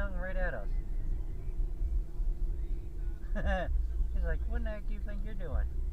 down right at us. He's like, what the heck do you think you're doing?